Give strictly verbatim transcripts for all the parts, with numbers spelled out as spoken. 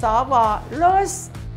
สวลุส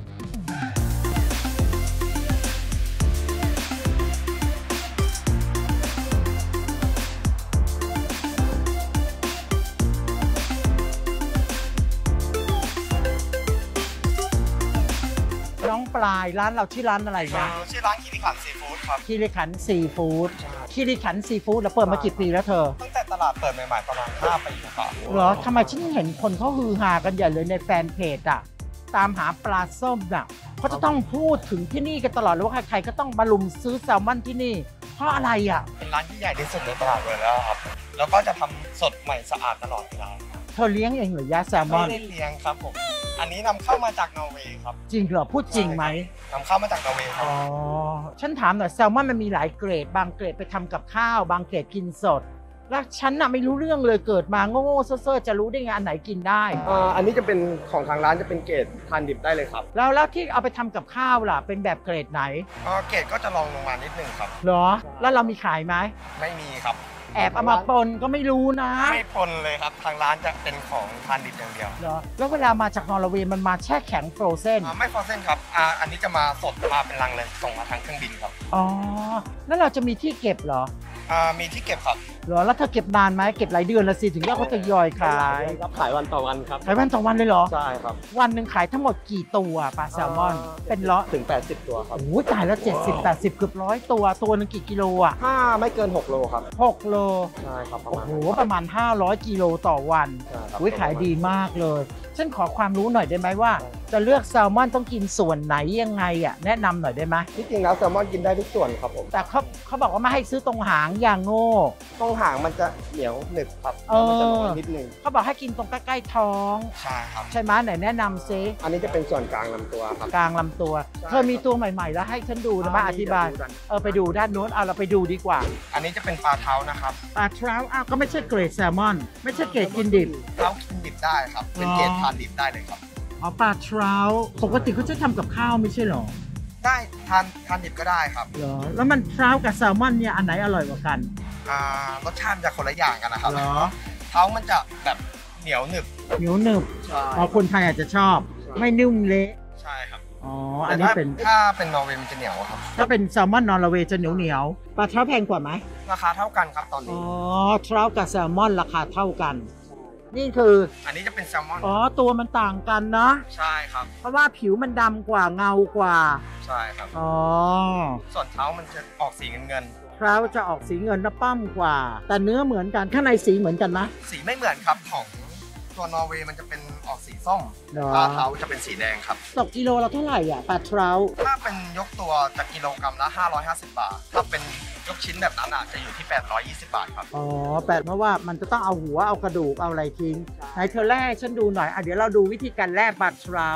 น้องปลายร้านเราชื่อร้านอะไรนะชื่อร้านคิริขันซีฟู้ดครับคิริขันซีฟู้ดคิริขันซีฟู้ดแล้วเปิดมากี่ปีแล้วเธอตั้งแต่ตลาดเปิดใหม่ๆประมาณห้าปีครับเหรอทำไมฉันเห็นคนเขาฮือฮากันใหญ่เลยในแฟนเพจอะตามหาปลาส้มน่ะเขาจะต้องพูดถึงที่นี่กันตลอดเลยว่าใครๆก็ต้องมาลุมซื้อแซลมอนที่นี่เพราะอะไรอ่ะเป็นร้านที่ใหญ่ที่สุดในตลาดเลยแล้วครับแล้วก็จะทำสดใหม่สะอาดตลอดเวลาเธอเลี้ยงเองหรือยาแซลมอนไม่ได้เลี้ยงครับผมอันนี้นำเข้ามาจากนอร์เวย์ครับจริงเหรอพูดจริงไหมนำเข้ามาจากนอร์เวย์ครับอ๋อฉันถามหน่อยแซลมอนมันมีหลายเกรดบางเกรดไปทำกับข้าวบางเกรดกินสดแล้วฉันน่ะไม่รู้เรื่องเลยเกิดมาโง่ๆเซ่อๆจะรู้ได้ไงอันไหนกินได้อ่าอันนี้จะเป็นของทางร้านจะเป็นเกรดทานดิบได้เลยครับแล้วแล้วที่เอาไปทำกับข้าวล่ะเป็นแบบเกรดไหนอ่าเกรดก็จะลองลงมานิดนึงครับเหรอแล้วเรามีขายไหมไม่มีครับแอบเอามาปนก็ไม่รู้นะไม่ปนเลยครับทางร้านจะเป็นของทานดิบอย่างเดียวเหรอแล้วเวลามาจากนอร์เวย์มันมาแช่แข็งโฟรเซนไม่โฟรเซนครับอ่าอันนี้จะมาสดมาเป็นลังเลยส่งมาทางเครื่องบินครับอ๋อแล้วเราจะมีที่เก็บเหรออ่ามีที่เก็บครับเหรอแล้วเธอเก็บนานไหมเก็บหลายเดือนละสิถึงแล้วก็ทยอยขายครับขายวันต่อวันครับขายวันต่อวันเลยเหรอใช่ครับวันหนึ่งขายทั้งหมดกี่ตัวปลาแซลมอนเป็นร้อยถึงแปดสิบตัวครับโอ้ตายแล้วเจ็ดสิบ แปดสิบเกือบร้อยตัวตัวนึงกี่กิโลอ่ะถ้าไม่เกินหกโลครับหกโลใช่ครับโอ้โหประมาณห้าร้อยกิโลต่อวันอุ้ยขายดีมากเลยฉันขอความรู้หน่อยได้ไหมว่าจะเลือกแซลมอนต้องกินส่วนไหนยังไงอ่ะแนะนำหน่อยได้ไหมที่จริงแล้วแซลมอนกินได้ทุกส่วนครับผมแต่เขาเขาบอกว่าไม่ให้ซื้อตรงหางอย่างโง่ตรงหางมันจะเหนียวหนึบครับมันจะร้อนนิดนึงเขาบอกให้กินตรงใกล้ๆท้องใช่ครับใช่ไหมไหนแนะนำซิอันนี้จะเป็นส่วนกลางลำตัวครับกลางลำตัวเธอมีตัวใหม่ๆแล้วให้ฉันดูนะมาอธิบายเออไปดูด้านโน้นเอาเราไปดูดีกว่าอันนี้จะเป็นปลาเท้านะครับปลาเท้าอ้าวก็ไม่ใช่เกรดแซลมอนไม่ใช่เกรดกินดิบเท้ากินดิบได้ครับเป็นเกรดทานดิบได้เลยครับอ๋อปลาเท้าปกติเขาจะทำกับข้าวไม่ใช่หรอได้ทานทานดิบก็ได้ครับเหรอแล้วมันเท้ากับแซลมอนเนี่ยอันไหนอร่อยกว่ากันอ่ารสชาติจะคนละอย่างกันนะครับเหรอเท้ามันจะแบบเหนียวหนึบเหนียวหนึบอ๋อคนไทยอาจจะชอบไม่นุ่มเละใช่ครับอ๋ออันนี้เป็นถ้าเป็นนอร์เวย์มันจะเหนียวครับถ้าเป็นแซลมอนนอร์เวย์จะเหนียวเหนียวปลาเท้าแพงกว่าไหมราคาเท่ากันครับตอนนี้อ๋อเท้ากับแซลมอนราคาเท่ากันนี่คืออันนี้จะเป็นแซลมอนอ๋อตัวมันต่างกันนะใช่ครับเพราะว่าผิวมันดำกว่าเงากว่าใช่ครับอ๋อส่วนเท้ามันจะออกสีเงินเงินเท้าจะออกสีเงินและป้อมกว่าแต่เนื้อเหมือนกันข้างในสีเหมือนกันไหมสีไม่เหมือนครับของตัวนอร์เวย์มันจะเป็นออกสีส้มปลาเท้าจะเป็นสีแดงครับตกกิโลละเท่าไหร่อ่ะปลาเท้าถ้าเป็นยกตัวจะกิโลกรัมละห้าร้อยห้าสิบบาทถ้าเป็นยกชิ้นแบบนั้นอ่ะจะอยู่ที่แปดร้อยยี่สิบบาทครับอ๋อแปลว่ามันจะต้องเอาหัวเอากระดูกเอาอะไรทิ้งไหนเธอแล่ฉันดูหน่อยอ่ะเดี๋ยวเราดูวิธีการแล่ปลาเท้า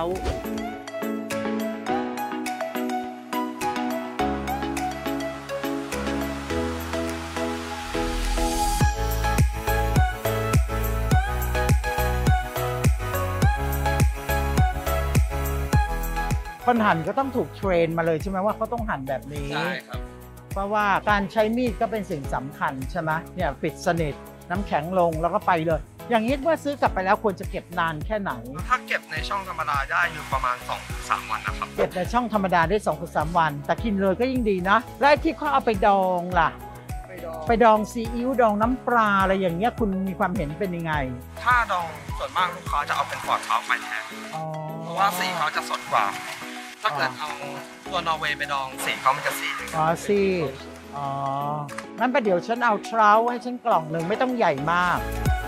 คนหั่นก็ต้องถูกเทรนมาเลยใช่ไหมว่าเขาต้องหั่นแบบนี้ใช่ครับเพราะว่าการใช้มีดก็เป็นสิ่งสำคัญใช่ไหมเนี่ยปิดสนิทน้ำแข็งลงแล้วก็ไปเลยอย่างนี้เมื่อซื้อกลับไปแล้วควรจะเก็บนานแค่ไหนถ้าเก็บในช่องธรรมดาได้อยู่ประมาณ สองถึงสาม วันนะครับเก็บในช่องธรรมดาได้ สองถึงสาม วันแต่กินเลยก็ยิ่งดีนะแล้วที่เขาเอาไปดองล่ะไปดองซีอิ๊วดองน้ำปลาอะไรอย่างเงี้ยคุณมีความเห็นเป็นยังไงถ้าดองส่วนมากลูกค้าจะเอาเป็นฟอร์ดเท้าไปแทนเพราะว่าสีเขาจะสดกว่าถ้าเกิดเอาตัวนอร์เวย์ไปดองสีเขามันจะสีอ๋อสีอ๋องั้นประเดี๋ยวฉันเอาเท้าให้ฉันกล่องหนึ่งไม่ต้องใหญ่มาก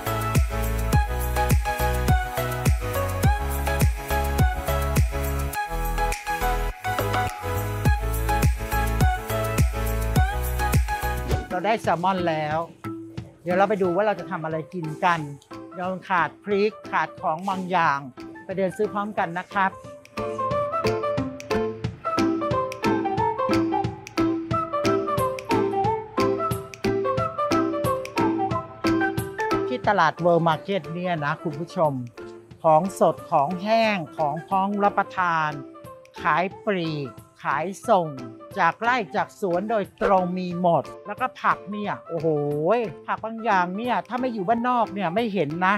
เราได้แซลมอนแล้วเดี๋ยวเราไปดูว่าเราจะทำอะไรกินกันเราขาดพริกขาดของบางอย่างไปเดินซื้อพร้อมกันนะครับที่ตลาดเวิลด์มาร์เก็ตเนี่ยนะคุณผู้ชมของสดของแห้งของพร้อมรับประทานขายปลีกขายส่งจากไร่จากสวนโดยตรงมีหมดแล้วก็ผักเนี่ยโอ้โหผักบางอย่างเนี่ยถ้าไม่อยู่บ้านนอกเนี่ยไม่เห็นนะ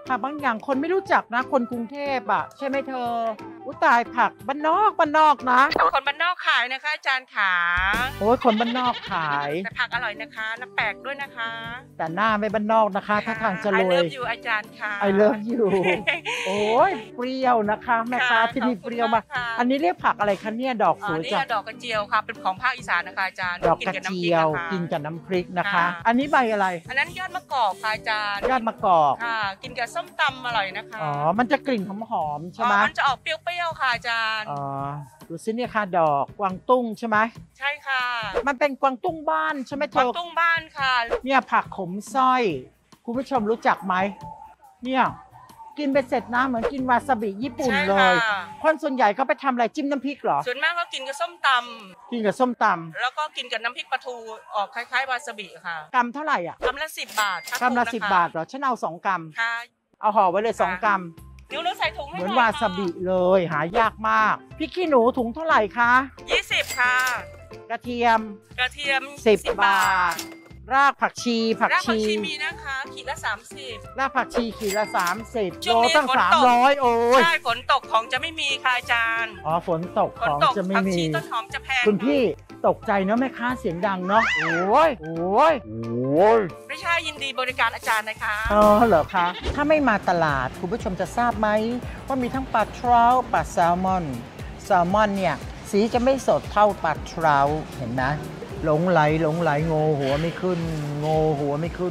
ผักบางอย่างคนไม่รู้จักนะคนกรุงเทพอ่ะใช่ไหมเธออุยตายผักบ้านนอกบ้านนอกนะคนบ้านนอกขายนะคะอาจารย์ขาโอ้ยคนบ้านนอกขายแต่ผักอร่อยนะคะน้ำแปลกด้วยนะคะแต่หน้าไม่บ้านนอกนะคะถ้าทางจะรวย I love you อาจารย์ค่ะ I love you โอ้ยเปรี้ยวนะคะแม่ค้าที่นี่เปรี้ยวมากอันนี้เรียกผักอะไรคะเนี่ยดอกสวยจังดอกกระเจียวค่ะเป็นของภาคอีสานนะคะอาจารย์ดอกกระเจียวกินกับน้ำพริกนะคะอันนี้ใบอะไรอันนั้นยอดมะกอกค่ะอาจารย์ยอดมะกอกค่ะกินกับส้มตำอร่อยนะคะอ๋อมันจะกลิ่นหอมๆใช่ไหมมันจะออกเปรี้ยวๆค่ะอาจารย์อ๋อดูสิเนี่ยค่ะดอกกวางตุ้งใช่ไหมใช่ค่ะมันเป็นกวางตุ้งบ้านใช่ไหมเธอกวางตุ้งบ้านค่ะเนี่ยผักขมสร้อยคุณผู้ชมรู้จักไหมเนี่ยกินไปเสร็จนะเหมือนกินวาซาบิญี่ปุ่นเลยคนส่วนใหญ่เขาไปทำอะไรจิ้มน้ำพริกเหรอส่วนมากก็กินกับส้มตำกินกับส้มตำแล้วก็กินกับน้ำพริกปลาทูออกคล้ายๆวาซาบิค่ะกรัมเท่าไหร่อ่ะกรัมละสิบบาทกรัมละสิบบาทเหรอฉันเอาสองกรัมค่ะเอาห่อไว้เลยสองกรัมเดี๋ยวเราใส่ถุงให้เหมือนวาซาบิเลยหายากมากพริกขี้หนูถุงเท่าไหร่คะยี่สิบค่ะกระเทียมกระเทียมสิบบาทรากผักชีผักชีรากผักชีมีนะคะขีดละสามสิบรากผักชีขีดละสามสิบโลตั้งสามร้อยโอ้ยใช่ฝนตกของจะไม่มีค่ะอาจารย์อ๋อฝนตกของจะไม่มีผักชีต้นหอมจะแพงคุณพี่ตกใจเนาะแม่ค้าเสียงดังเนาะโอ้ยโอ้ยโอ้ยไม่ใช่ยินดีบริการอาจารย์นะคะอ๋อเหรอคะถ้าไม่มาตลาดคุณผู้ชมจะทราบไหมว่ามีทั้งปลาทราวปลาแซลมอนแซลมอนเนี่ยสีจะไม่สดเท่าปลาทราวเห็นไหมหลงไหลหลงไหลโงหัวไม่ขึ้นโงหัวไม่ขึ้น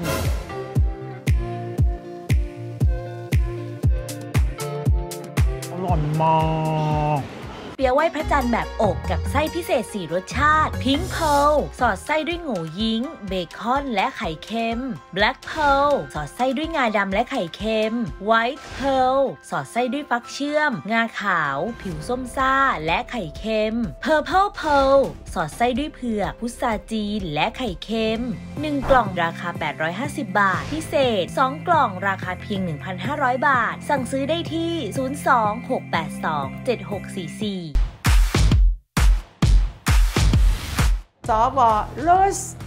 อร่อยมากเปี๊ยะไหว้พระจันทร์แบบอกกับไส้พิเศษสี่รสชาติพิงค์เพลสอดไส้ด้วยโง่ยิงเบคอนและไข่เค็มแบล็กเพลสอดไส้ด้วยงาดำและไข่เค็มไวท์เพลสอดไส้ด้วยฟักเชื่อมงาขาวผิวส้มซ่าและไข่เค็มเพอร์เพลเพลสอดไส้ด้วยเผือกพุทราจีนและไข่เค็มหนึ่งกล่องราคาแปดร้อยห้าสิบบาทพิเศษสองกล่องราคาเพียง หนึ่งพันห้าร้อย บาทสั่งซื้อได้ที่ศูนย์ สอง หก แปด สอง เจ็ด หก สี่ สี่สว.ลุส